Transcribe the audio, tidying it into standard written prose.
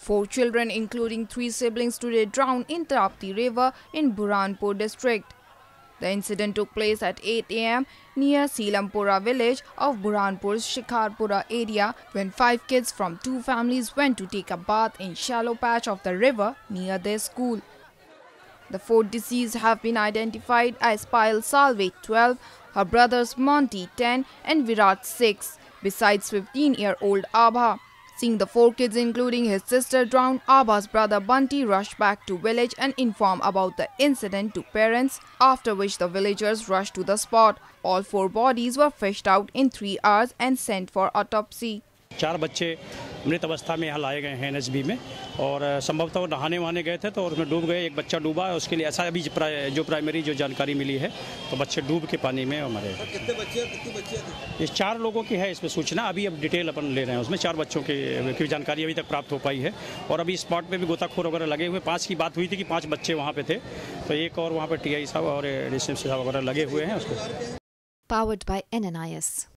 4 children, including 3 siblings, today drowned in Tapti River in Burhanpur district. The incident took place at 8 a.m. near Seelampura village of Burhanpur's Shikharpura area when 5 kids from 2 families went to take a bath in shallow patch of the river near their school. The 4 deceased have been identified as Payal Salve, 12, her brothers Monty, 10, and Virat, 6, besides 15-year-old Abha. Seeing the 4 kids, including his sister, drowned, Abha's brother Bunty rushed back to village and informed about the incident to parents, after which the villagers rushed to the spot. All 4 bodies were fished out in 3 hours and sent for autopsy. 4 बच्चे मृत अवस्था में यहाँ लाए गए हैं NSB में और संभवतः नहाने वहाने गए थे तो उसमें डूब गए। एक बच्चा डूबा है, उसके लिए ऐसा अभी जो प्राइमरी जो जानकारी मिली है तो बच्चे डूब के पानी में मरे। कितने बच्चे थे? ये 4 लोगों की है इसमें सूचना, अभी अब डिटेल अपन ले रहे हैं। उसमें 4 बच्चों की जानकारी अभी तक प्राप्त हो पाई है और अभी स्पॉट पे भी गोताखोर वगैरह लगे हुए। 5 की बात हुई थी कि 5 बच्चे वहाँ पे थे, तो एक और वहाँ पे टीआई साहब और एडिशनल साहब वगैरह लगे हुए हैं उसको। Powered by NNIS.